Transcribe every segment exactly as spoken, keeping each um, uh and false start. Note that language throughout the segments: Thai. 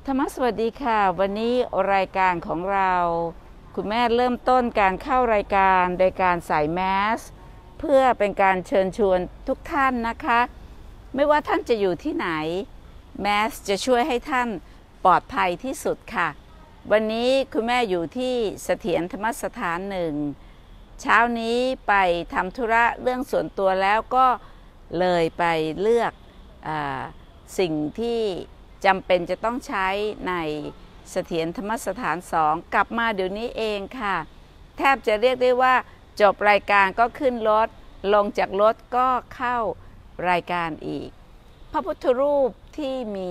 ธรรมสวัสดีค่ะวันนี้รายการของเราคุณแม่เริ่มต้นการเข้ารายการโดยการใส่แมสเพื่อเป็นการเชิญชวนทุกท่านนะคะไม่ว่าท่านจะอยู่ที่ไหนแมสจะช่วยให้ท่านปลอดภัยที่สุดค่ะวันนี้คุณแม่อยู่ที่เสถียรธรรมสถานหนึ่งเช้านี้ไปทำธุระเรื่องส่วนตัวแล้วก็เลยไปเลือกอาสิ่งที่จำเป็นจะต้องใช้ในเสถียรธรรมสถานสองกลับมาเดี๋ยวนี้เองค่ะแทบจะเรียกได้ว่าจบรายการก็ขึ้นรถลงจากรถก็เข้ารายการอีกพระพุทธรูปที่มี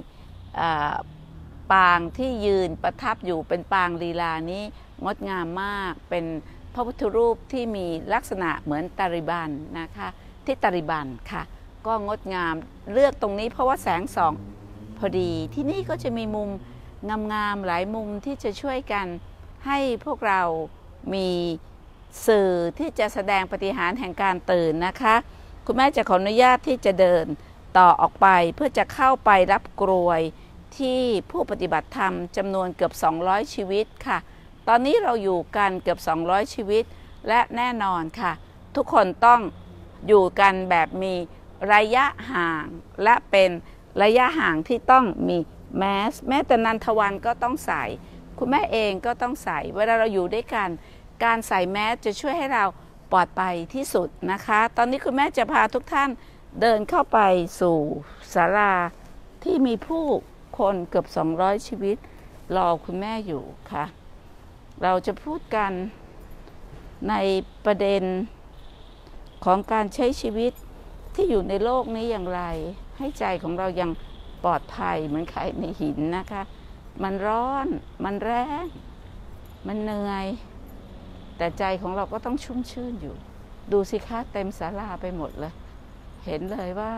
ปางที่ยืนประทับอยู่เป็นปางลีลานี้งดงามมากเป็นพระพุทธรูปที่มีลักษณะเหมือนตาริบันนะคะที่ตาริบันค่ะก็งดงามเลือกตรงนี้เพราะว่าแสงส่องพอดีที่นี่ก็จะมีมุมงามๆหลายมุมที่จะช่วยกันให้พวกเรามีสื่อที่จะแสดงปาฏิหาริย์แห่งการตื่นนะคะคุณแม่จะขออนุญาตที่จะเดินต่อออกไปเพื่อจะเข้าไปรับกรวยที่ผู้ปฏิบัติธรรมจำนวนเกือบสองร้อยชีวิตค่ะตอนนี้เราอยู่กันเกือบสองร้อยชีวิตและแน่นอนค่ะทุกคนต้องอยู่กันแบบมีระยะห่างและเป็นระยะห่างที่ต้องมีแมสแม้แต่นันทวันก็ต้องใส่คุณแม่เองก็ต้องใส่เวลาเราอยู่ด้วยกันการใส่แมสจะช่วยให้เราปลอดภัยที่สุดนะคะตอนนี้คุณแม่จะพาทุกท่านเดินเข้าไปสู่ศาลาที่มีผู้คนเกือบสองร้อยชีวิตรอคุณแม่อยู่ค่ะเราจะพูดกันในประเด็นของการใช้ชีวิตที่อยู่ในโลกนี้อย่างไรให้ใจของเรายังปลอดภัยเหมือนไข่ในหินนะคะมันร้อนมันแรงมันเหนื่อยแต่ใจของเราก็ต้องชุ่มชื่นอยู่ดูสิคะเต็มศาลาไปหมดเลยเห็นเลยว่า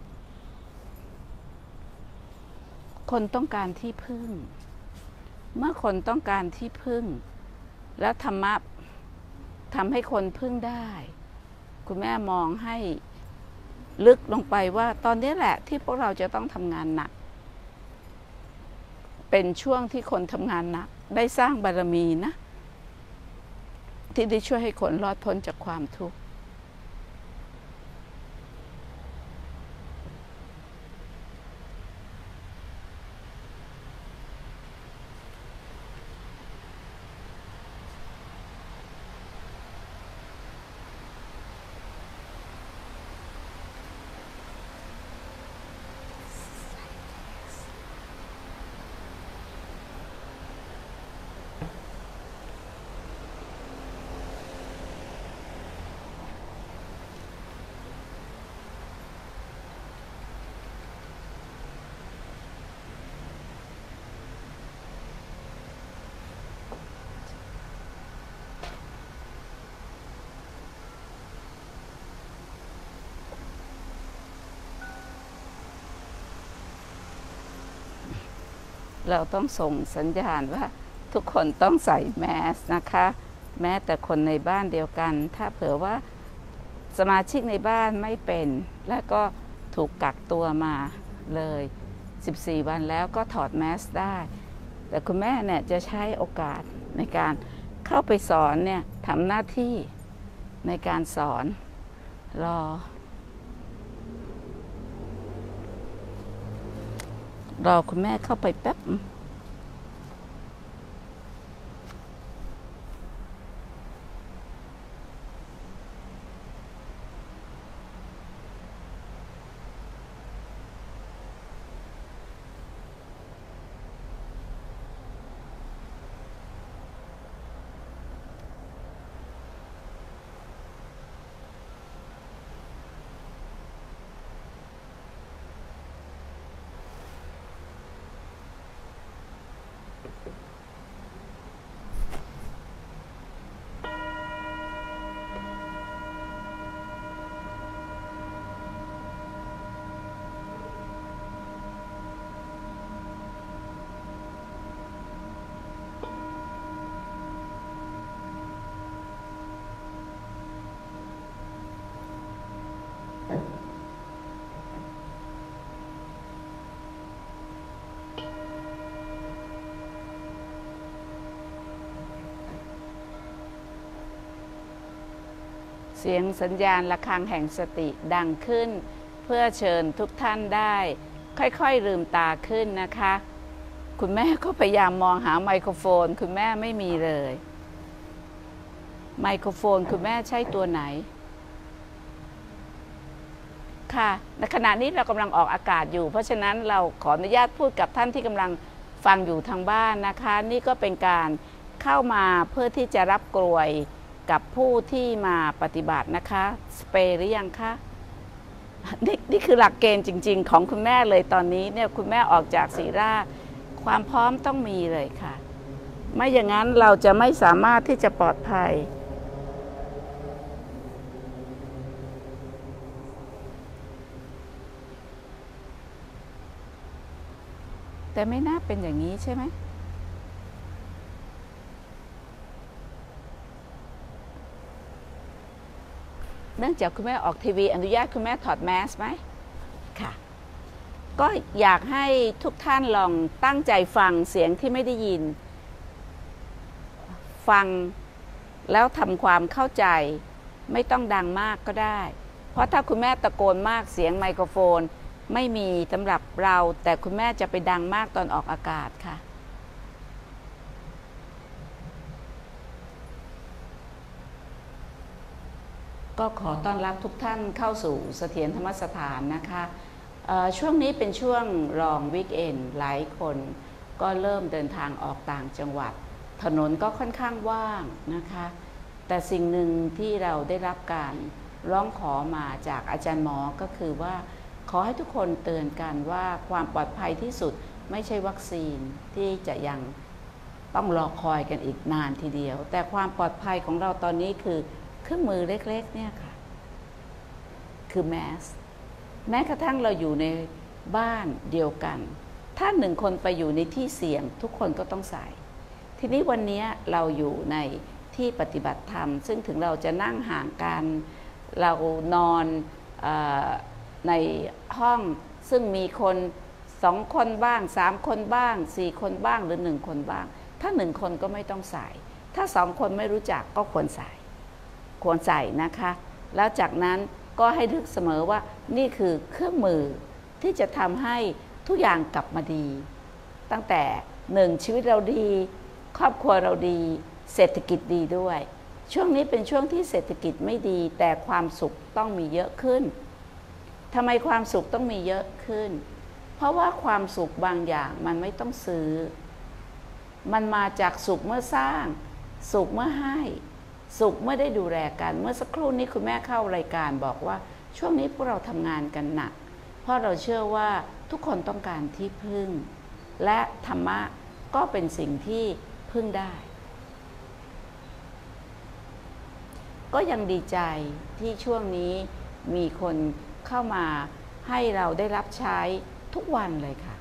คนต้องการที่พึ่งเมื่อคนต้องการที่พึ่งแล้วธรรมะทำให้คนพึ่งได้คุณแม่มองให้ลึกลงไปว่าตอนนี้แหละที่พวกเราจะต้องทำงานหนักเป็นช่วงที่คนทำงานหนักได้สร้างบารมีนะที่ได้ช่วยให้คนรอดพ้นจากความทุกข์เราต้องส่งสัญญาณว่าทุกคนต้องใส่แมสนะคะแม้แต่คนในบ้านเดียวกันถ้าเผื่อว่าสมาชิกในบ้านไม่เป็นและก็ถูกกักตัวมาเลยสิบสี่วันแล้วก็ถอดแมสได้แต่คุณแม่เนี่ยจะใช้โอกาสในการเข้าไปสอนเนี่ยทำหน้าที่ในการสอนรอรอคุณแม่เข้าไปแป๊บเสียงสัญญาณระฆังแห่งสติดังขึ้นเพื่อเชิญทุกท่านได้ค่อยๆลืมตาขึ้นนะคะคุณแม่ก็พยายามมองหาไมโครโฟนคุณแม่ไม่มีเลยไมโครโฟนคุณแม่ใช้ตัวไหนค่ะในขณะนี้เรากำลังออกอากาศอยู่เพราะฉะนั้นเราขออนุญาตพูดกับท่านที่กำลังฟังอยู่ทางบ้านนะคะนี่ก็เป็นการเข้ามาเพื่อที่จะรับกลวยกับผู้ที่มาปฏิบัตินะคะสเปรย์หรือยังคะนี่นี่คือหลักเกณฑ์จริงๆของคุณแม่เลยตอนนี้เนี่ยคุณแม่ออกจากศรีราชความพร้อมต้องมีเลยค่ะไม่อย่างนั้นเราจะไม่สามารถที่จะปลอดภัยแต่ไม่น่าเป็นอย่างนี้ใช่ไหมเนื่องจากคุณแม่ออกทีวีอนุญาตคุณแม่ถอดแมสไหมค่ะก็อยากให้ทุกท่านลองตั้งใจฟังเสียงที่ไม่ได้ยินฟังแล้วทำความเข้าใจไม่ต้องดังมากก็ได้เพราะถ้าคุณแม่ตะโกนมากเสียงไมโครโฟนไม่มีสำหรับเราแต่คุณแม่จะไปดังมากตอนออกอากาศค่ะก็ขอต้อนรับทุกท่านเข้าสู่เสถียรธรรมสถานนะคะช่วงนี้เป็นช่วงรองวีคเอนด์หลายคนก็เริ่มเดินทางออกต่างจังหวัดถนนก็ค่อนข้างว่างนะคะแต่สิ่งหนึ่งที่เราได้รับการร้องขอมาจากอาจารย์หมอก็คือว่าขอให้ทุกคนเตือนกันว่าความปลอดภัยที่สุดไม่ใช่วัคซีนที่จะยังต้องรอคอยกันอีกนานทีเดียวแต่ความปลอดภัยของเราตอนนี้คือเครื่องมือเล็กๆเนี่ยค่ะคือแมสแม้กระทั่งเราอยู่ในบ้านเดียวกันถ้าหนึ่งคนไปอยู่ในที่เสี่ยงทุกคนก็ต้องใส่ทีนี้วันนี้เราอยู่ในที่ปฏิบัติธรรมซึ่งถึงเราจะนั่งห่างกันเรานอนเอ่อในห้องซึ่งมีคนสองคนบ้างสามคนบ้างสี่คนบ้างหรือหนึ่งคนบ้างถ้าหนึ่งคนก็ไม่ต้องใส่ถ้าสองคนไม่รู้จักก็ควรใส่ควรใส่นะคะแล้วจากนั้นก็ให้นึกเสมอว่านี่คือเครื่องมือที่จะทำให้ทุกอย่างกลับมาดีตั้งแต่หนึ่งชีวิตเราดีครอบครัวเราดีเศรษฐกิจดีด้วยช่วงนี้เป็นช่วงที่เศรษฐกิจไม่ดีแต่ความสุขต้องมีเยอะขึ้นทำไมความสุขต้องมีเยอะขึ้นเพราะว่าความสุขบางอย่างมันไม่ต้องซื้อมันมาจากสุขเมื่อสร้างสุขเมื่อให้สุขเมื่อได้ดูแลกันเมื่อสักครู่นี้คุณแม่เข้ารายการบอกว่าช่วงนี้พวกเราทำงานกันหนักเพราะเราเชื่อว่าทุกคนต้องการที่พึ่งและธรรมะก็เป็นสิ่งที่พึ่งได้ก็ยังดีใจที่ช่วงนี้มีคนเข้ามาให้เราได้รับใช้ทุกวันเลยค่ะ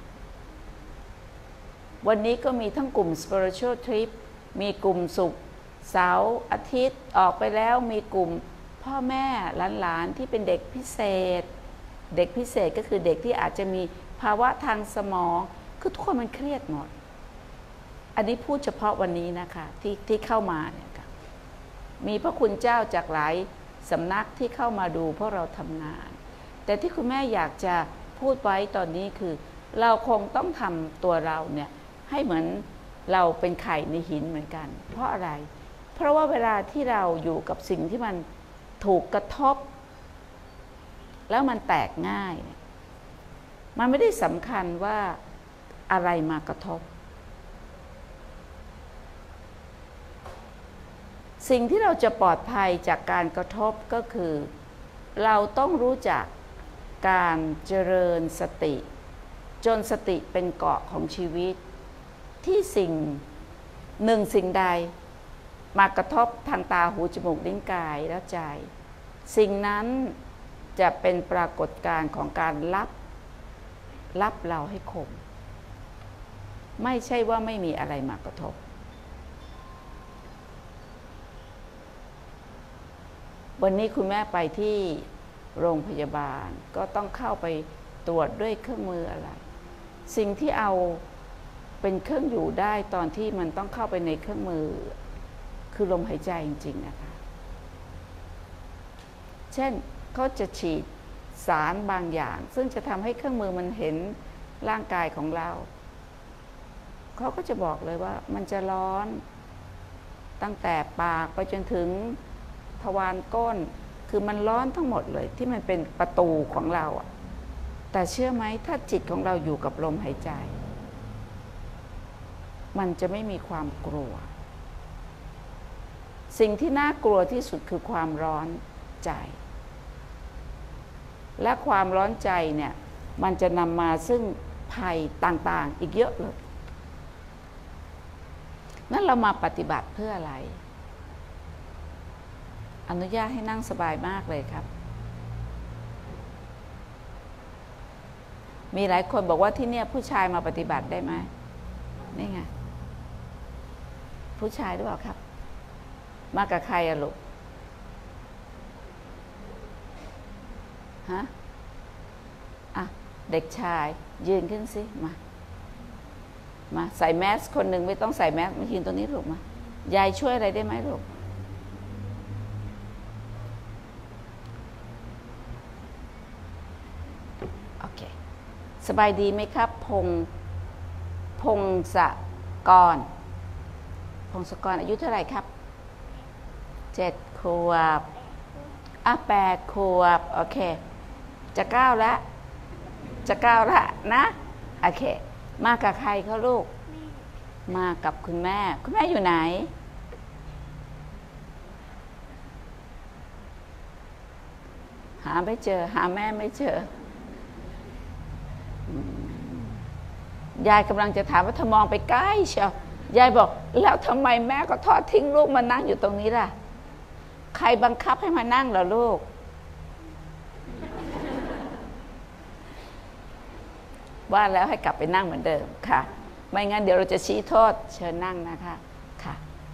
วันนี้ก็มีทั้งกลุ่ม Spiritual Trip มีกลุ่มสุขเสาร์อาทิตย์ออกไปแล้วมีกลุ่มพ่อแม่หลานๆที่เป็นเด็กพิเศษเด็กพิเศษก็คือเด็กที่อาจจะมีภาวะทางสมองคือทุกคนมันเครียดหมดอันนี้พูดเฉพาะวันนี้นะคะที่ที่เข้ามาเนี่ยค่ะมีพระคุณเจ้าจากหลายสำนักที่เข้ามาดูเพราะเราทำงานแต่ที่คุณแม่อยากจะพูดไว้ตอนนี้คือเราคงต้องทำตัวเราเนี่ยให้เหมือนเราเป็นไข่ในหินเหมือนกันเพราะอะไรเพราะว่าเวลาที่เราอยู่กับสิ่งที่มันถูกกระทบแล้วมันแตกง่ายมันไม่ได้สำคัญว่าอะไรมากระทบสิ่งที่เราจะปลอดภัยจากการกระทบก็คือเราต้องรู้จักการเจริญสติจนสติเป็นเกราะของชีวิตที่สิ่งหนึ่งสิ่งใดมากระทบทางตาหูจมูกลิ้นกายและใจสิ่งนั้นจะเป็นปรากฏการณ์ของการรับรับเราให้คมไม่ใช่ว่าไม่มีอะไรมากระทบวันนี้คุณแม่ไปที่โรงพยาบาลก็ต้องเข้าไปตรวจด้วยเครื่องมืออะไรสิ่งที่เอาเป็นเครื่องอยู่ได้ตอนที่มันต้องเข้าไปในเครื่องมือคือลมหายใจจริงๆนะคะเช่นเขาจะฉีดสารบางอย่าง ซึ่งจะทำให้เครื่องมือมันเห็นร่างกายของเราเขาก็จะบอกเลยว่ามันจะร้อนตั้งแต่ปากไปจนถึงทวารก้นคือมันร้อนทั้งหมดเลยที่มันเป็นประตูของเราอะแต่เชื่อไหมถ้าจิตของเราอยู่กับลมหายใจมันจะไม่มีความกลัวสิ่งที่น่ากลัวที่สุดคือความร้อนใจและความร้อนใจเนี่ยมันจะนำมาซึ่งภัยต่างๆอีกเยอะเลยนั่นเรามาปฏิบัติเพื่ออะไรอนุญาตให้นั่งสบายมากเลยครับมีหลายคนบอกว่าที่เนี่ยผู้ชายมาปฏิบัติได้ไหมนี่ไงผู้ชายหรือเปล่าครับมากับใครอะลูกฮะอ่ะเด็กชายยืนขึ้นสิมามาใส่แมสคนหนึ่งไม่ต้องใส่แมสมายืนตรงนี้ลูกมายายช่วยอะไรได้ไหมลูกโอเคสบายดีไหมครับพงพงศกรพงศกรอายุเท่าไหร่ครับเจ็ดขวบอ่ะแปดขวบโอเคจะเก้าแล้วจะเก้าแล้วนะโอเคมากับใครเขาลูกมากับคุณแม่คุณแม่อยู่ไหนหาไม่เจอหาแม่ไม่เจอยายกำลังจะถามว่าถ้ามองไปใกล้เชียวยายบอกแล้วทำไมแม่ก็ทอดทิ้งลูกมานั่งอยู่ตรงนี้ล่ะใครบังคับให้มานั่งเหรอลูกว่าแล้วให้กลับไปนั่งเหมือนเดิมค่ะไม่งั้นเดี๋ยวเราจะชี้โทษเชิญนั่งนะคะค่ะ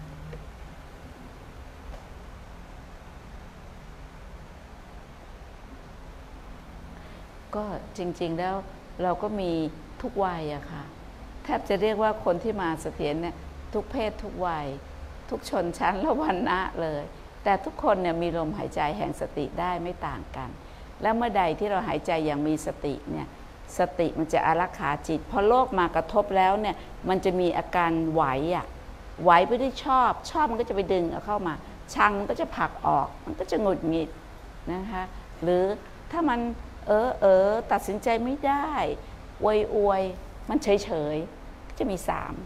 ก็จริงๆแล้วเราก็มีทุกวัยอะค่ะแทบจะเรียกว่าคนที่มาเสถียรเนี่ยทุกเพศทุกวัยทุกชนชั้นและวรรณะเลยแต่ทุกคนเนี่ยมีลมหายใจแห่งสติได้ไม่ต่างกันและเมื่อใดที่เราหายใจอย่างมีสติเนี่ยสติมันจะอารักขาจิตพอโลกมากระทบแล้วเนี่ยมันจะมีอาการไหวอ่ะไหวไปด้วยชอบชอบมันก็จะไปดึงเอาเข้ามาชังมันก็จะผลักออกมันก็จะหงุดหงิดนะคะหรือถ้ามันเออเออตัดสินใจไม่ได้อวยอวยมันเฉยเฉยก็จะมีสาม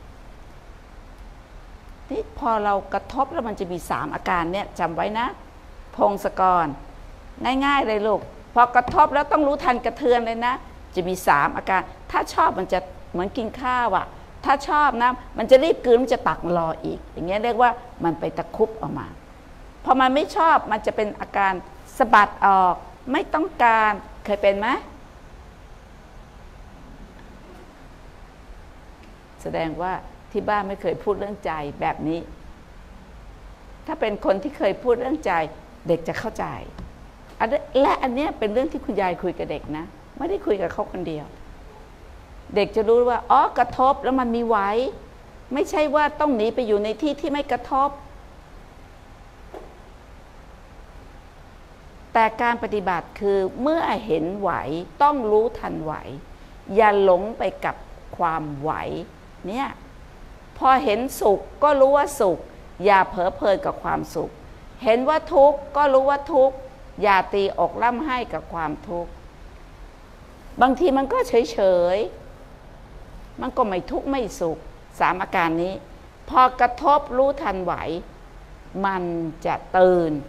นี่พอเรากระทบแล้วมันจะมีสามอาการเนี่ยจำไว้นะพงศกรง่ายๆเลยลูกพอกระทบแล้วต้องรู้ทันกระเทือนเลยนะจะมีสามอาการถ้าชอบมันจะเหมือนกินข้าวอ่ะถ้าชอบนะมันจะรีบกลืนมันจะตักรออีกอย่างเงี้ยเรียกว่ามันไปตะคุบออกมาพอมันไม่ชอบมันจะเป็นอาการสะบัดออกไม่ต้องการเคยเป็นไหมแสดงว่าที่บ้านไม่เคยพูดเรื่องใจแบบนี้ถ้าเป็นคนที่เคยพูดเรื่องใจเด็กจะเข้าใจและอันนี้เป็นเรื่องที่คุณยายคุยกับเด็กนะไม่ได้คุยกับเขาคนเดียวเด็กจะรู้ว่าอ๋อกระทบแล้วมันมีไหวไม่ใช่ว่าต้องหนีไปอยู่ในที่ที่ไม่กระทบแต่การปฏิบัติคือเมื่อเห็นไหวต้องรู้ทันไหวอย่าหลงไปกับความไหวเนี่ยพอเห็นสุขก็รู้ว่าสุขอย่าเผลอเพลินกับความสุขเห็นว่าทุกข์ก็รู้ว่าทุกข์อย่าตีอกร่ำไห้กับความทุกข์บางทีมันก็เฉยเฉยมันก็ไม่ทุกข์ไม่สุขสามอาการนี้พอกระทบรู้ทันไหวมันจะตื่น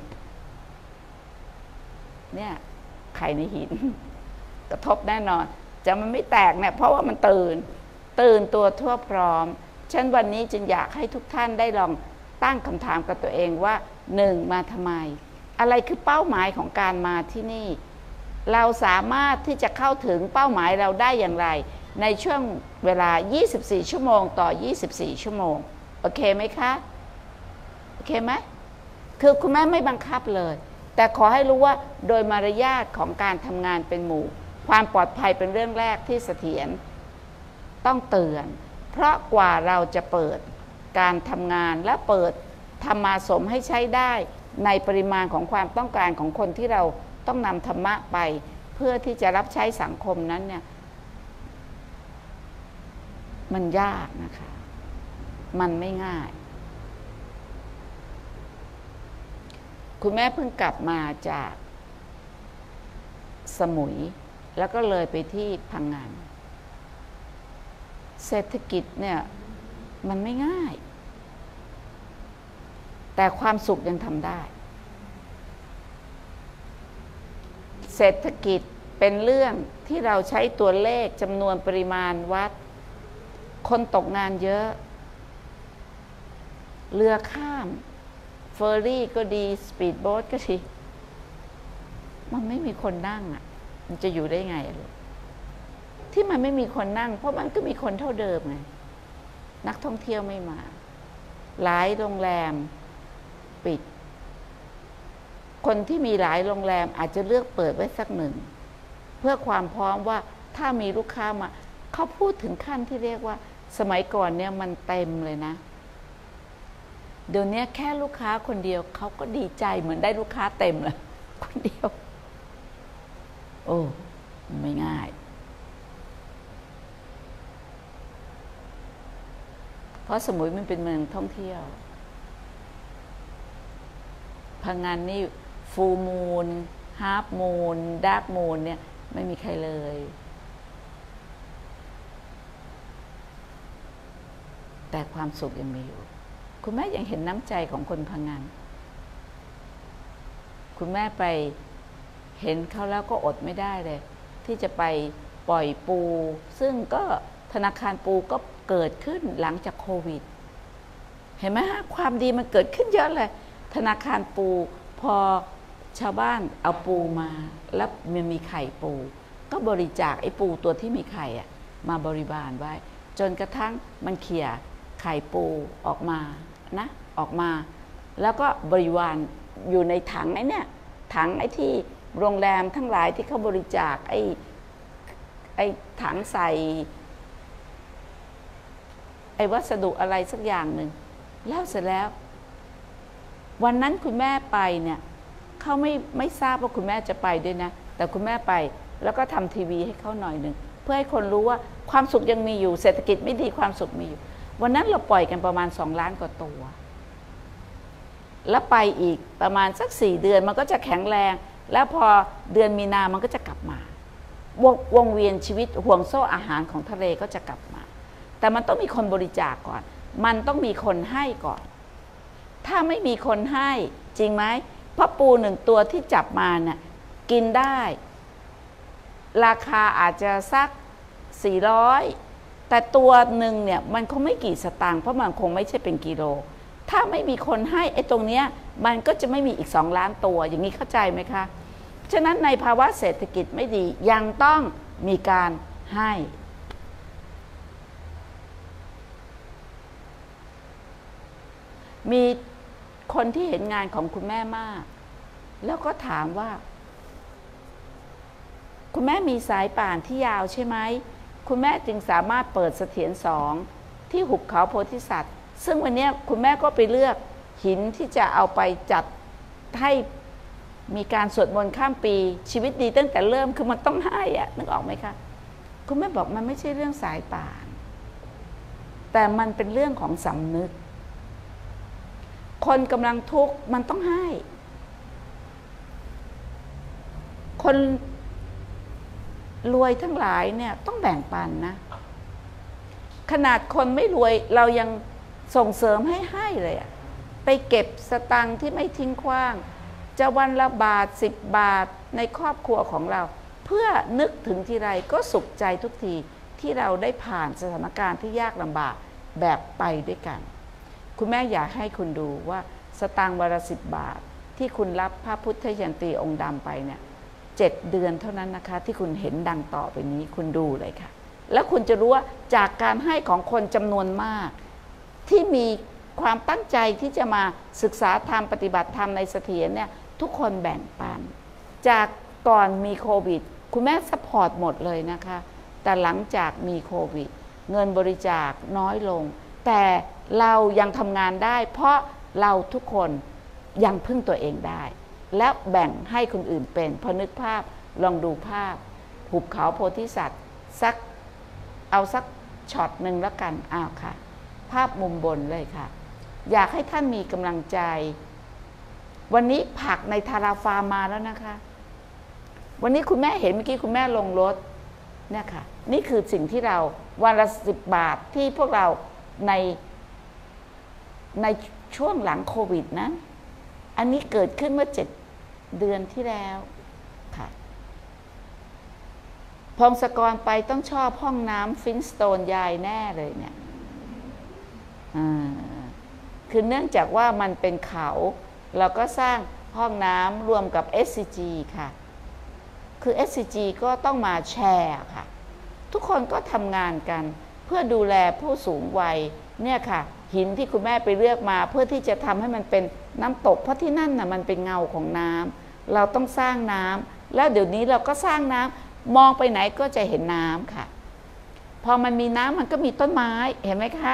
เนี่ยไข่ในหินกระทบแน่นอนจะมันไม่แตกเนี่ยเพราะว่ามันตื่นตื่นตัวทั่วพร้อมฉันวันนี้จึงอยากให้ทุกท่านได้ลองตั้งคำถามกับตัวเองว่าหนึ่งมาทำไมอะไรคือเป้าหมายของการมาที่นี่เราสามารถที่จะเข้าถึงเป้าหมายเราได้อย่างไรในช่วงเวลายี่สิบสี่ชั่วโมงต่อยี่สิบสี่ชั่วโมงโอเคไหมคะโอเคไหมคือคุณแม่ไม่บังคับเลยแต่ขอให้รู้ว่าโดยมารยาทของการทำงานเป็นหมู่ความปลอดภัยเป็นเรื่องแรกที่เสถียรต้องเตือนเพราะกว่าเราจะเปิดการทำงานและเปิดธรรมาสมให้ใช้ได้ในปริมาณของความต้องการของคนที่เราต้องนำธรรมะไปเพื่อที่จะรับใช้สังคมนั้นเนี่ยมันยากนะคะมันไม่ง่ายคุณแม่เพิ่งกลับมาจากสมุยแล้วก็เลยไปที่พังงานเศรษฐกิจเนี่ยมันไม่ง่ายแต่ความสุขยังทำได้เศรษฐกิจเป็นเรื่องที่เราใช้ตัวเลขจำนวนปริมาณวัดคนตกงานเยอะเรือข้ามเฟอร์รี่ก็ดีสปีดโบ๊ทก็ดีมันไม่มีคนนั่งอ่ะมันจะอยู่ได้ไงลูกที่มันไม่มีคนนั่งเพราะมันก็มีคนเท่าเดิมไงนักท่องเที่ยวไม่มาหลายโรงแรมปิดคนที่มีหลายโรงแรมอาจจะเลือกเปิดไว้สักหนึ่งเพื่อความพร้อมว่าถ้ามีลูกค้ามาเขาพูดถึงขั้นที่เรียกว่าสมัยก่อนเนี่ยมันเต็มเลยนะเดี๋ยวนี้แค่ลูกค้าคนเดียวเขาก็ดีใจเหมือนได้ลูกค้าเต็มเลยคนเดียวโอ้ไม่ง่ายเพราะสมุยมันเป็นเมืองท่องเที่ยวพังงานนี่ฟูลมูนฮาล์ฟมูนดาร์กมูนเนี่ยไม่มีใครเลยแต่ความสุขยังมีอยู่คุณแม่ยังเห็นน้ำใจของคนพังงานคุณแม่ไปเห็นเขาแล้วก็อดไม่ได้เลยที่จะไปปล่อยปูซึ่งก็ธนาคารปูก็เกิดขึ้นหลังจากโควิดเห็นไหมฮะความดีมันเกิดขึ้นเยอะเลยธนาคารปูพอชาวบ้านเอาปูมาแล้วมันมีไข่ปูก็บริจาคไอ้ปูตัวที่มีไข่อะมาบริบาลไว้จนกระทั่งมันเขี่ยไข่ปูออกมานะออกมาแล้วก็บริวารอยู่ในถังไอ้เนี่ยถังไอ้ที่โรงแรมทั้งหลายที่เขาบริจาคไอ้ไอ้ถังใส่ไอ้วัสดุอะไรสักอย่างหนึ่งแล้วเสร็จแล้ววันนั้นคุณแม่ไปเนี่ยเขาไม่ไม่ทราบว่าคุณแม่จะไปด้วยนะแต่คุณแม่ไปแล้วก็ทำทีวีให้เขาหน่อยหนึ่งเพื่อให้คนรู้ว่าความสุขยังมีอยู่เศรษฐกิจไม่ดีความสุขมีอยู่วันนั้นเราปล่อยกันประมาณสองล้านกว่าตัวแล้วไปอีกประมาณสักสี่เดือนมันก็จะแข็งแรงแล้วพอเดือนมีนามันก็จะกลับมาวงวงเวียนชีวิตห่วงโซ่อาหารของทะเลก็จะกลับมาแต่มันต้องมีคนบริจาคก่อนมันต้องมีคนให้ก่อนถ้าไม่มีคนให้จริงไหมเพราะปูหนึ่งตัวที่จับมาเนี่ยกินได้ราคาอาจจะสักสี่ร้อยแต่ตัวหนึ่งเนี่ยมันคงไม่กี่สตางค์เพราะมันคงไม่ใช่เป็นกิโลถ้าไม่มีคนให้ไอ้ตรงเนี้ยมันก็จะไม่มีอีกสองล้านตัวอย่างนี้เข้าใจไหมคะฉะนั้นในภาวะเศรษฐกิจไม่ดียังต้องมีการให้มีคนที่เห็นงานของคุณแม่มากแล้วก็ถามว่าคุณแม่มีสายป่านที่ยาวใช่ไหมคุณแม่จึงสามารถเปิดเสถียรสองที่หุบเขาโพธิสัตว์ซึ่งวันนี้คุณแม่ก็ไปเลือกหินที่จะเอาไปจัดให้มีการสวดมนต์ข้ามปีชีวิตดีตั้งแต่เริ่มคือมันต้องให้อะนึกออกไหมคะคุณแม่บอกมันไม่ใช่เรื่องสายป่านแต่มันเป็นเรื่องของสำนึกคนกำลังทุกข์มันต้องให้คนรวยทั้งหลายเนี่ยต้องแบ่งปันนะขนาดคนไม่รวยเรายังส่งเสริมให้ให้เลยอะไปเก็บสตังค์ที่ไม่ทิ้งขว้างจะวันละบาทสิบบาทในครอบครัวของเราเพื่อนึกถึงทีไรก็สุขใจทุกทีที่เราได้ผ่านสถานการณ์ที่ยากลำบากแบบไปด้วยกันคุณแม่อยากให้คุณดูว่าสตางค์วันละสิบบาทที่คุณรับพระพุทธยันตีองค์ดำไปเนี่ยเจ็ดเดือนเท่านั้นนะคะที่คุณเห็นดังต่อไปนี้คุณดูเลยค่ะแล้วคุณจะรู้ว่าจากการให้ของคนจำนวนมากที่มีความตั้งใจที่จะมาศึกษาธรรมปฏิบัติธรรมในเสถียรเนี่ยทุกคนแบ่งปันจากก่อนมีโควิดคุณแม่ซัพพอร์ตหมดเลยนะคะแต่หลังจากมีโควิดเงินบริจาคน้อยลงแต่เรายังทำงานได้เพราะเราทุกคนยังพึ่งตัวเองได้แล้วแบ่งให้คนอื่นเป็นพอนึกภาพลองดูภาพหุบเขาโพธิสัตว์สักเอาสักช็อตหนึ่งแล้วกันอ้าวค่ะภาพมุมบนเลยค่ะอยากให้ท่านมีกำลังใจวันนี้ผักในทาราฟาร์มมาแล้วนะคะวันนี้คุณแม่เห็นเมื่อกี้คุณแม่ลงรถเนี่ยค่ะนี่คือสิ่งที่เราวันละสิบบาทที่พวกเราในในช่วงหลังโควิดนั้นอันนี้เกิดขึ้นเมื่อเจ็ดเดือนที่แล้วค่ะพงศกรไปต้องชอบห้องน้ำฟินสโตนยายแน่เลยเนี่ยคือเนื่องจากว่ามันเป็นเขาเราก็สร้างห้องน้ำรวมกับ เอส ซี จี ค่ะคือ เอส ซี จี ก็ต้องมาแชร์ค่ะทุกคนก็ทำงานกันเพื่อดูแลผู้สูงวัยเนี่ยค่ะหินที่คุณแม่ไปเลือกมาเพื่อที่จะทำให้มันเป็นน้ำตกเพราะที่นั่นน่ะมันเป็นเงาของน้ำเราต้องสร้างน้ำแล้วเดี๋ยวนี้เราก็สร้างน้ำมองไปไหนก็จะเห็นน้ำค่ะพอมันมีน้ำมันก็มีต้นไม้เห็นไหมคะ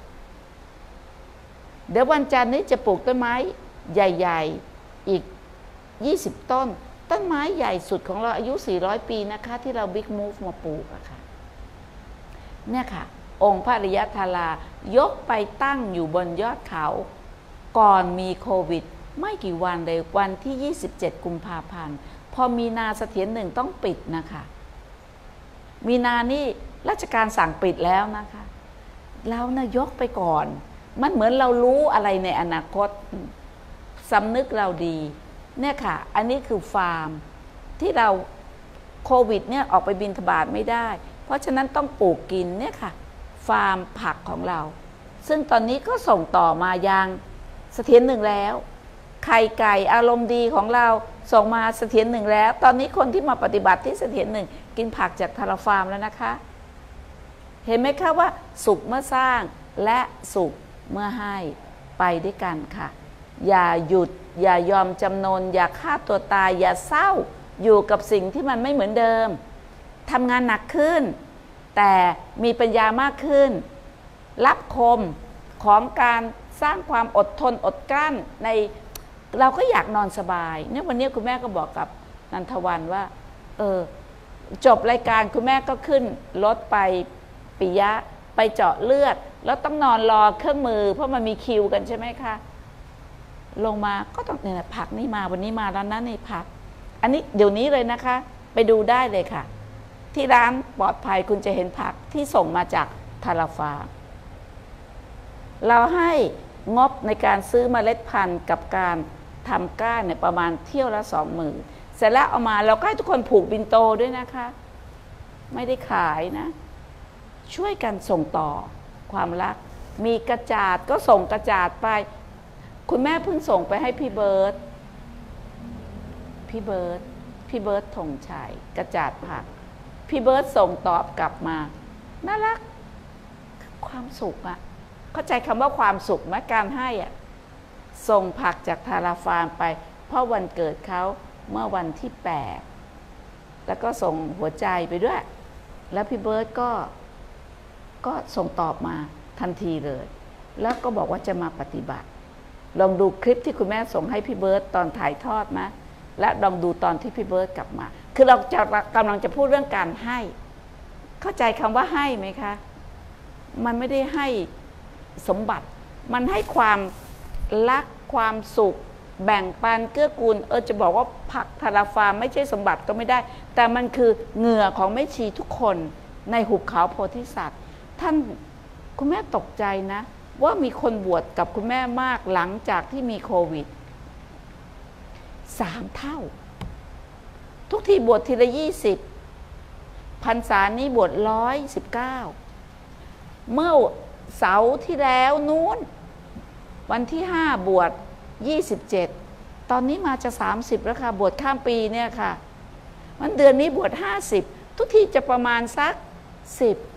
เดี๋ยววันจันทร์นี้จะปลูกต้นไม้ใหญ่ๆอีกยี่สิบต้นต้นไม้ใหญ่สุดของเราอายุสี่ร้อยปีนะคะที่เราบิ๊กมูฟมาปลูกอะค่ะเนี่ยค่ะองค์พระอริยธารายกไปตั้งอยู่บนยอดเขาก่อนมีโควิดไม่กี่วันเลยวันที่ยี่สิบเจ็ดกุมภาพันธ์พอมีนาเสถียรหนึ่งต้องปิดนะคะมีนานี่ราชการสั่งปิดแล้วนะคะเรานะยกไปก่อนมันเหมือนเรารู้อะไรในอนาคตสำนึกเราดีเนี่ยค่ะอันนี้คือฟาร์มที่เราโควิดเนี่ยออกไปบิณฑบาตไม่ได้เพราะฉะนั้นต้องปลูกกินเนี่ยค่ะฟาร์มผักของเราซึ่งตอนนี้ก็ส่งต่อมายังเสถียรหนึ่งแล้วไข่ไก่อารมณ์ดีของเราส่งมาเสถียรหนึ่งแล้วตอนนี้คนที่มาปฏิบัติที่เสถียรหนึ่งกินผักจากทาราฟาร์มแล้วนะคะเห็นไหมคะว่าสุขเมื่อสร้างและสุขเมื่อให้ไปด้วยกันค่ะอย่าหยุดอย่ายอมจำนนอย่าฆ่าตัวตายอย่าเศร้าอยู่กับสิ่งที่มันไม่เหมือนเดิมทำงานหนักขึ้นแต่มีปัญญามากขึ้นรับคมของการสร้างความอดทนอดกลั้นในเราก็อยากนอนสบายเนี่ยวันนี้คุณแม่ก็บอกกับนันทวันว่าเออจบรายการคุณแม่ก็ขึ้นรถไปปิยะไปเจาะเลือดแล้วต้องนอนรอเครื่องมือเพราะมันมีคิวกันใช่ไหมคะลงมาก็ต้องเนี่ยผักนี่มาวันนี้มาแล้วนะนี่ผักอันนี้เดี๋ยวนี้เลยนะคะไปดูได้เลยค่ะที่ร้านปลอดภัยคุณจะเห็นผักที่ส่งมาจากทาราฟาร์มเราให้งบในการซื้อเมล็ดพันธุ์กับการทำก้านเนี่ยประมาณเที่ยวละสองหมื่นเสร็จแล้วเอามาเราก็ให้ทุกคนผูกบินโตด้วยนะคะไม่ได้ขายนะช่วยกันส่งต่อความรักมีกระจาดก็ส่งกระจาดไปคุณแม่เพิ่งส่งไปให้พี่เบิร์ตพี่เบิร์ตพี่เบิร์ตธงชัยกระจาดผักพี่เบิร์ตส่งตอบกลับมาน่ารักความสุขอะเข้าใจคำว่าความสุขไหมการให้อะส่งผักจากทาราฟาร์มไปเพราะวันเกิดเขาเมื่อวันที่แปดแล้วก็ส่งหัวใจไปด้วยแล้วพี่เบิร์ตก็ก็ส่งตอบมาทันทีเลยแล้วก็บอกว่าจะมาปฏิบัติลองดูคลิปที่คุณแม่ส่งให้พี่เบิร์ตตอนถ่ายทอดนะและลองดูตอนที่พี่เบิร์ตกลับมาคือเราจะกำลังจะพูดเรื่องการให้เข้าใจคำว่าให้ไหมคะมันไม่ได้ให้สมบัติมันให้ความรักความสุขแบ่งปันเกื้อกูลเออจะบอกว่าผักทาราฟาร์มไม่ใช่สมบัติก็ไม่ได้แต่มันคือเหงื่อของแม่ชีทุกคนในหุบเขาโพธิสัตว์ท่านคุณแม่ตกใจนะว่ามีคนบวชกับคุณแม่มากหลังจากที่มีโควิดสามเท่าทุกทีบวชทีละยี่สิบพรรษานี้บวชร้อยสิบเก้าเมื่อเสาร์ที่แล้วนู้นวันที่ห้าบวชยี่สิบเจ็ดตอนนี้มาจะสามสิบแล้วค่ะบวชข้ามปีเนี่ยค่ะวันเดือนนี้บวชห้าสิบทุกทีจะประมาณสักสิบ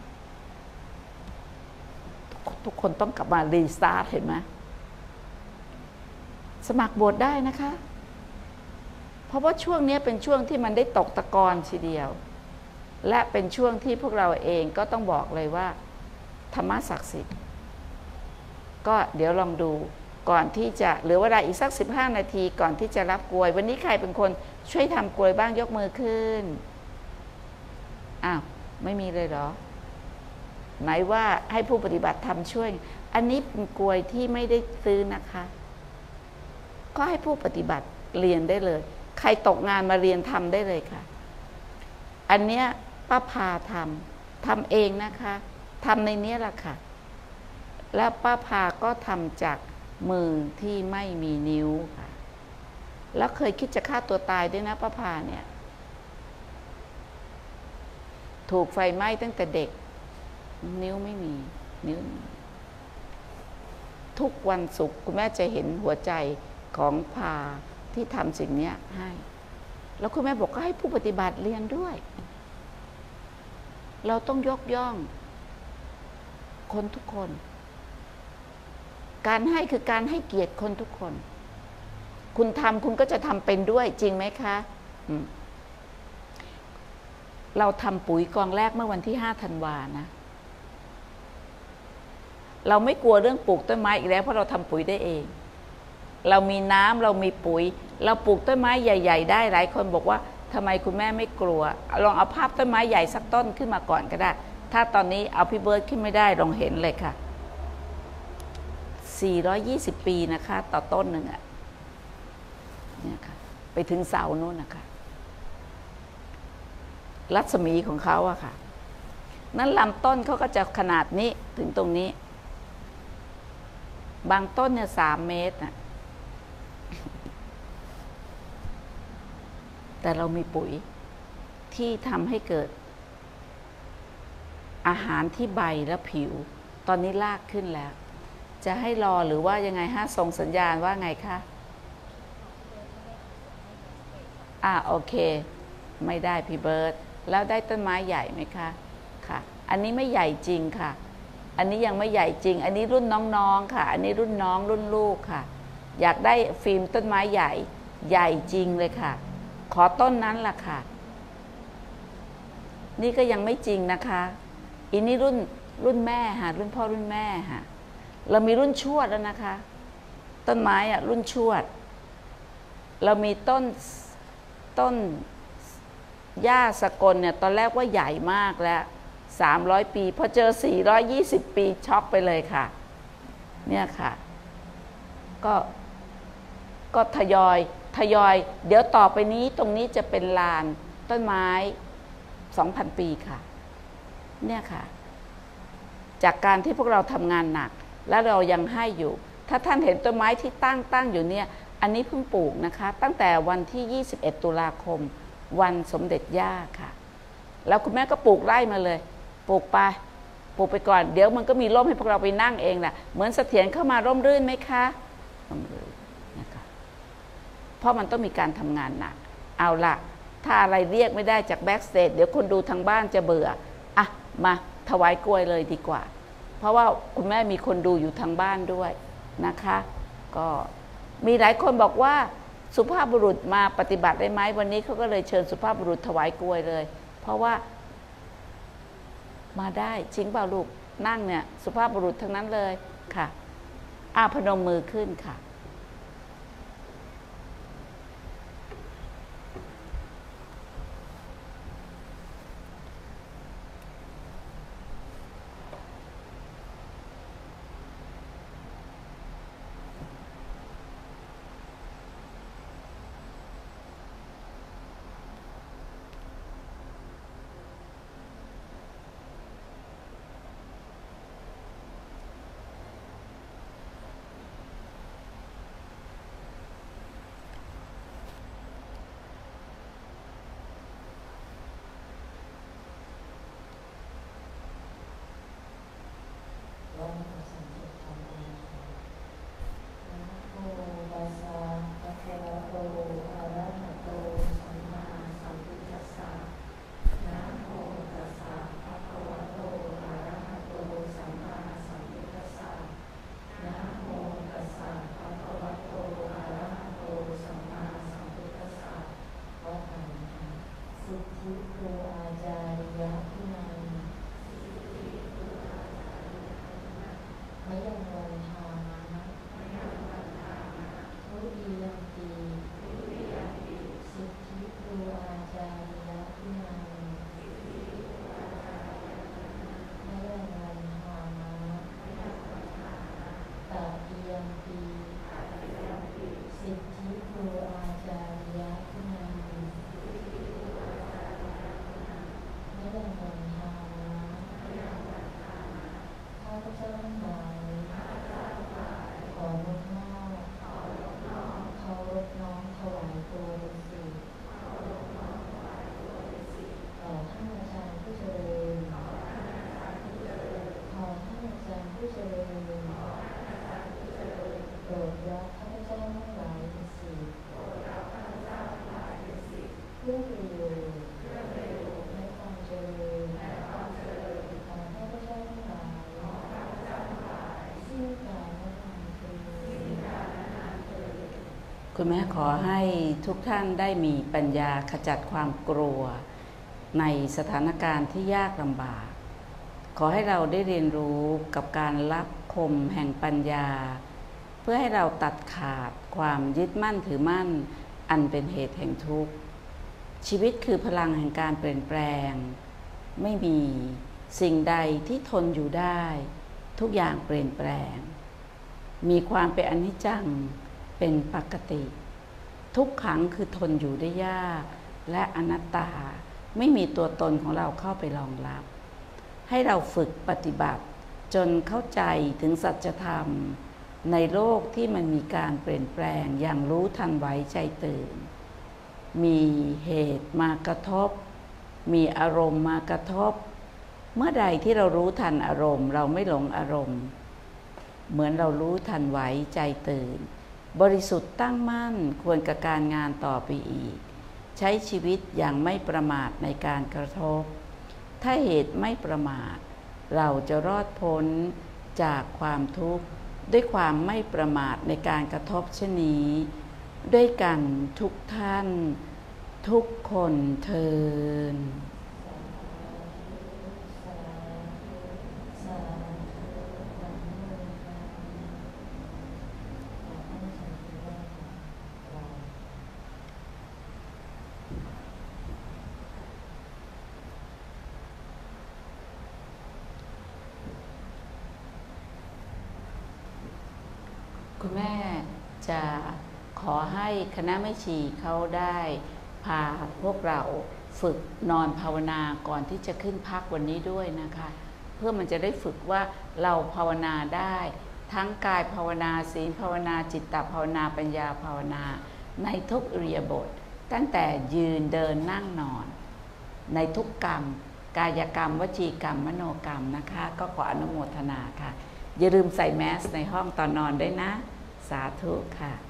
ทุกคนต้องกลับมารีสตาร์ทเห็นไหมสมัครบวชได้นะคะเพราะว่าช่วงนี้เป็นช่วงที่มันได้ตกตะกอนทีเดียวและเป็นช่วงที่พวกเราเองก็ต้องบอกเลยว่าธรรมะศักดิ์สิทธิ์ก็เดี๋ยวลองดูก่อนที่จะเหลือเวลาอีกสักสิบห้านาทีก่อนที่จะรับกลวยวันนี้ใครเป็นคนช่วยทำกลวยบ้างยกมือขึ้นอ้าวไม่มีเลยเหรอไหนว่าให้ผู้ปฏิบัติทำช่วยอันนี้เป็นกลวยที่ไม่ได้ซื้อนะคะก็ให้ผู้ปฏิบัติเรียนได้เลยใครตกงานมาเรียนทำได้เลยค่ะอันเนี้ยป้าพาทำทำเองนะคะทำในนี้แหละค่ะแล้วป้าพาก็ทำจากมือที่ไม่มีนิ้วค่ะแล้วเคยคิดจะฆ่าตัวตายด้วยนะป้าพาเนี่ยถูกไฟไหม้ตั้งแต่เด็กนิ้วไม่มีนิ้วทุกวันศุกร์คุณแม่จะเห็นหัวใจของพาที่ทำสิ่งนี้ให้แล้วคุณแม่บอกก็ให้ผู้ปฏิบัติเรียนด้วยเราต้องยกย่องคนทุกคนการให้คือการให้เกียรติคนทุกคนคุณทำคุณก็จะทำเป็นด้วยจริงไหมคะเราทำปุ๋ยกองแรกเมื่อวันที่ห้าธันวานะเราไม่กลัวเรื่องปลูกต้นไม้อีกแล้วเพราะเราทำปุ๋ยได้เองเรามีน้ำเรามีปุ๋ยเราปลูกต้นไม้ใหญ่ๆได้หลายคนบอกว่าทำไมคุณแม่ไม่กลัวลองเอาภาพต้นไม้ใหญ่สักต้นขึ้นมาก่อนก็ได้ถ้าตอนนี้เอาพี่เบิร์ดขึ้นไม่ได้ลองเห็นเลยค่ะสี่ร้อยยี่สิบปีนะคะต่อต้นหนึ่งอ่ะเนี่ยค่ะไปถึงเสาโน่นนะคะรัศมีของเขาอะค่ะนั้นลำต้นเขาก็จะขนาดนี้ถึงตรงนี้บางต้นเนี่ยสามเมตรน่ะแต่เรามีปุ๋ยที่ทำให้เกิดอาหารที่ใบและผิวตอนนี้ลากขึ้นแล้วจะให้รอหรือว่ายังไงฮะส่งสัญญาณว่าไงคะอ่าโอเคไม่ได้พี่เบิร์ตแล้วได้ต้นไม้ใหญ่ไหมคะค่ะอันนี้ไม่ใหญ่จริงค่ะอันนี้ยังไม่ใหญ่จริงอันนี้รุ่นน้องๆค่ะอันนี้รุ่นน้องรุ่นลูกค่ะอยากได้ฟิล์มต้นไม้ใหญ่ใหญ่จริงเลยค่ะขอต้นนั้นล่ะค่ะนี่ก็ยังไม่จริงนะคะอันนี้รุ่นรุ่นแม่ค่ะรุ่นพ่อรุ่นแม่ค่ะเรามีรุ่นชวดแล้วนะคะต้นไม้อะรุ่นชวดเรามีต้นต้นหญ้าสกลเนี่ยตอนแรกว่าใหญ่มากแล้วสามร้อยปีพอเจอสี่ร้อยยี่สิบปีช็อกไปเลยค่ะเนี่ยค่ะก็ก็ทยอยทยอยเดี๋ยวต่อไปนี้ตรงนี้จะเป็นลานต้นไม้ สองพัน ปีค่ะเนี่ยค่ะจากการที่พวกเราทำงานหนักแล้วเรายังให้อยู่ถ้าท่านเห็นต้นไม้ที่ตั้งตั้งอยู่เนี่ยอันนี้เพิ่งปลูกนะคะตั้งแต่วันที่ยี่สิบเอ็ดตุลาคมวันสมเด็จย่าค่ะแล้วคุณแม่ก็ปลูกไร่มาเลยปลูกไปปลูกไปก่อนเดี๋ยวมันก็มีร่มให้พวกเราไปนั่งเองแหละเหมือนเสถียรเข้ามาร่มรื่นไหมคะร่มรื่นนะคะเพราะมันต้องมีการทำงานหนักเอาละถ้าอะไรเรียกไม่ได้จากแบ็กสเตจเดี๋ยวคนดูทางบ้านจะเบื่ออ่ะมาถวายกล้วยเลยดีกว่าเพราะว่าคุณแม่มีคนดูอยู่ทางบ้านด้วยนะคะก็มีหลายคนบอกว่าสุภาพบุรุษมาปฏิบัติได้ไหมวันนี้เขาก็เลยเชิญสุภาพบุรุษถวายกล้วยเลยเพราะว่ามาได้จริงเปล่าลูกนั่งเนี่ยสุภาพบุรุษทั้งนั้นเลยค่ะอาพนมมือขึ้นค่ะคุณแม่ขอให้ทุกท่านได้มีปัญญาขจัดความกลัวในสถานการณ์ที่ยากลำบาก ขอให้เราได้เรียนรู้กับการรับคมแห่งปัญญา เพื่อให้เราตัดขาดความยึดมั่นถือมั่นอันเป็นเหตุแห่งทุกข์ชีวิตคือพลังแห่งการเปลี่ยนแปลงไม่มีสิ่งใดที่ทนอยู่ได้ทุกอย่างเปลี่ยนแปลงมีความเป็นอนิจจังเป็นปกติทุกขังคือทนอยู่ได้ยากและอนัตตาไม่มีตัวตนของเราเข้าไปรองรับให้เราฝึกปฏิบัติจนเข้าใจถึงสัจธรรมในโลกที่มันมีการเปลี่ยนแปลงอย่างรู้ทันไว้ใจตื่นมีเหตุมากระทบมีอารมณ์มากระทบเมื่อใดที่เรารู้ทันอารมณ์เราไม่หลงอารมณ์เหมือนเรารู้ทันไว้ใจตื่นบริสุทธิ์ตั้งมั่นควรกับการงานต่อไปอีกใช้ชีวิตอย่างไม่ประมาทในการกระทบถ้าเหตุไม่ประมาทเราจะรอดพ้นจากความทุกข์ด้วยความไม่ประมาทในการกระทบเช่นนี้ด้วยกันทุกท่านทุกคนเทินคุณแม่จะขอให้คณะแม่ชีเขาได้พาพวกเราฝึกนอนภาวนาก่อนที่จะขึ้นพักวันนี้ด้วยนะคะเพื่อมันจะได้ฝึกว่าเราภาวนาได้ทั้งกายภาวนาศีลภาวนาจิตตภาวนาปัญญาภาวนาในทุกอิริยาบถตั้งแต่ยืนเดินนั่งนอนในทุกกรรมกายกรรมวจีกรรมมโนกรรมนะคะก็ขออนุโมทนาค่ะอย่าลืมใส่แมสในห้องตอนนอนด้วยนะสาธุค่ะ